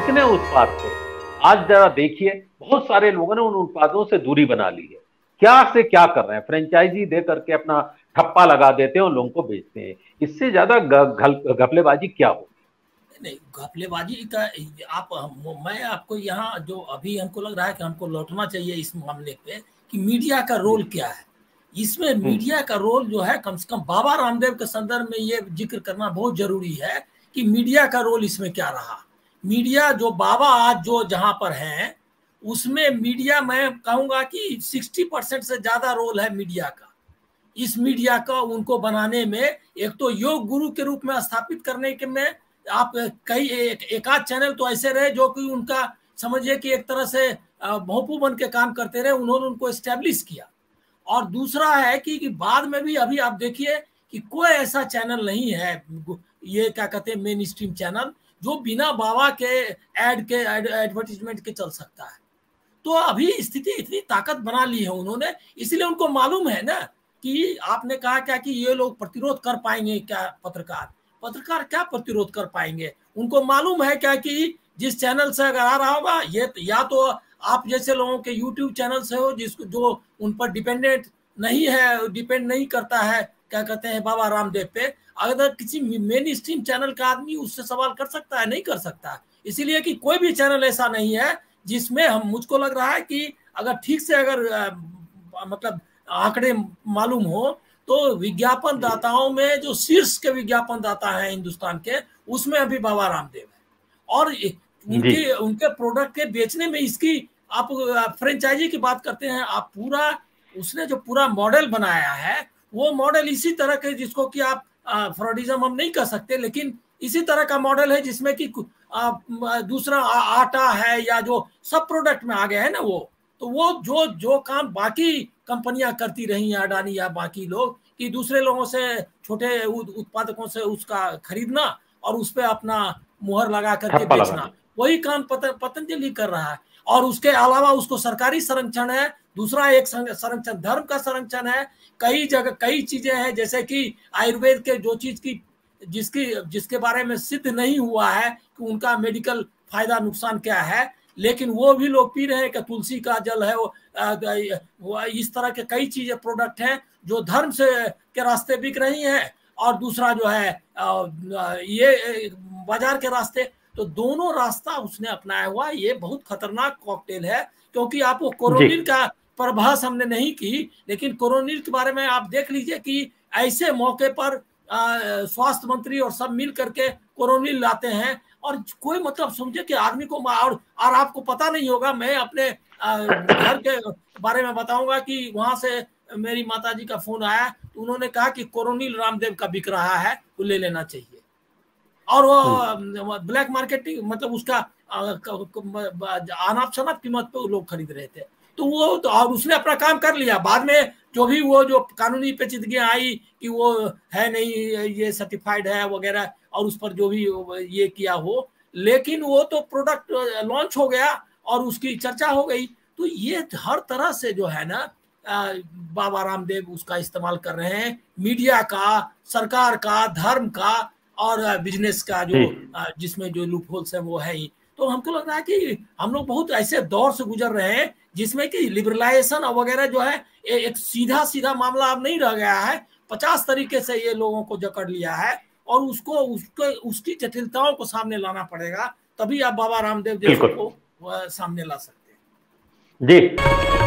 कितने उत्पाद थे। आज जरा देखिए, बहुत सारे लोगों ने उन उत्पादों से दूरी बना ली है। क्या से क्या कर रहे हैं, फ्रेंचाइजी दे करके अपना ठप्पा लगा देते हैं और लोगों को बेचते हैं। इससे ज्यादा घपलेबाजी क्या होगी। नहीं, घपलेबाजी का आप मैं आपको यहाँ जो अभी हमको लग रहा है कि हमको लौटना चाहिए इस मामले पे कि मीडिया का रोल क्या है। इसमें मीडिया का रोल जो है कम से कम बाबा रामदेव के संदर्भ में ये जिक्र करना बहुत जरूरी है कि मीडिया का रोल इसमें क्या रहा। मीडिया जो बाबा आज जो जहां पर हैं उसमें मीडिया मैं कहूंगा कि 60% से ज्यादा रोल है मीडिया का। इस मीडिया का उनको बनाने में एक तो योग गुरु के रूप में स्थापित करने के में आप कई एक आध चैनल तो ऐसे रहे जो कि उनका समझिए कि एक तरह से भोंपू बन के काम करते रहे, उन्होंने उनको एस्टेब्लिश किया। और दूसरा है कि बाद में भी अभी आप देखिए कि कोई ऐसा चैनल नहीं है, ये क्या कहते हैं मेन स्ट्रीम चैनल, जो बिना बाबा के एडवर्टीजमेंट के चल सकता है। तो अभी स्थिति इतनी ताकत बना ली है उन्होंने, इसलिए उनको मालूम है ना कि आपने कहा क्या कि ये लोग प्रतिरोध कर पाएंगे क्या, पत्रकार क्या प्रतिरोध कर पाएंगे। उनको मालूम है क्या कि जिस चैनल से अगर आ रहा होगा ये या तो आप जैसे लोगों के यूट्यूब चैनल से हो जिसको जो उन पर डिपेंड नहीं करता है क्या कहते हैं बाबा रामदेव पे, अगर किसी मेन स्ट्रीम चैनल का आदमी उससे सवाल कर सकता है, नहीं कर सकता। इसीलिए कि कोई भी चैनल ऐसा नहीं है जिसमें हम मुझको लग रहा है कि अगर ठीक से अगर मतलब आंकड़े मालूम हो तो विज्ञापन दाताओं में जो शीर्ष के विज्ञापन दाता हैं हिंदुस्तान के, उसमें अभी बाबा रामदेव है। और उनके प्रोडक्ट के बेचने में इसकी आप फ्रेंचाइजी की बात करते हैं, आप पूरा उसने जो पूरा मॉडल बनाया है वो मॉडल इसी तरह के जिसको कि आप फ्रॉडिज्म हम नहीं कर सकते, लेकिन इसी तरह का मॉडल है जिसमें कि दूसरा आटा है या जो सब प्रोडक्ट में आ गया है ना वो, तो वो जो जो काम बाकी कंपनियां करती रही हैं, अडानी या बाकी लोग, कि दूसरे लोगों से छोटे उत्पादकों से उसका खरीदना और उस पर अपना मुहर लगा करके बेचना, वही काम पतंजलि कर रहा है। और उसके अलावा उसको सरकारी संरक्षण है, दूसरा एक संरक्षण धर्म का संरक्षण है, कई जगह कई चीजें हैं जैसे कि आयुर्वेद के जो चीज की जिसके बारे में सिद्ध नहीं हुआ है कि उनका मेडिकल फायदा नुकसान क्या है, लेकिन वो भी लोग पी रहे हैं कि तुलसी का जल है वो इस तरह के कई चीजें प्रोडक्ट हैं जो धर्म से के रास्ते बिक रही हैं, और दूसरा जो है ये बाजार के रास्ते। तो दोनों रास्ता उसने अपनाया हुआ, ये बहुत खतरनाक कॉकटेल है। क्योंकि आपको कोरोनिल का प्रभास हमने नहीं की, लेकिन कोरोनिल के बारे में आप देख लीजिए कि ऐसे मौके पर स्वास्थ्य मंत्री और सब मिल करके कोरोनिल लाते हैं, और कोई मतलब समझे कि आदमी को और आपको पता नहीं होगा। मैं अपने घर के बारे में बताऊंगा कि वहां से मेरी माताजी का फोन आया तो उन्होंने कहा कि कोरोनिल रामदेव का बिक रहा है, वो ले लेना चाहिए। और वो ब्लैक मार्केटिंग मतलब उसका अनाप शनाप कीमत पे लोग खरीद रहे थे। तो वो तो और उसने अपना काम कर लिया। बाद में जो भी वो जो कानूनी पेचीदगियां आई कि वो है नहीं, ये सर्टिफाइड है वगैरह, और उस पर जो भी ये किया हो, लेकिन वो तो प्रोडक्ट लॉन्च हो गया और उसकी चर्चा हो गई। तो ये हर तरह से जो है ना बाबा रामदेव उसका इस्तेमाल कर रहे हैं, मीडिया का, सरकार का, धर्म का और बिजनेस का, जो जिसमें जो लूप होल्स है वो है ही। तो हमको लग रहा है कि हम लोग बहुत ऐसे दौर से गुजर रहे हैं जिसमें कि लिबरलाइजेशन वगैरह जो है एक सीधा सीधा मामला अब नहीं रह गया है, 50 तरीके से ये लोगों को जकड़ लिया है, और उसकी जटिलताओं को सामने लाना पड़ेगा, तभी आप बाबा रामदेव जैसे को सामने ला सकते हैं। जी।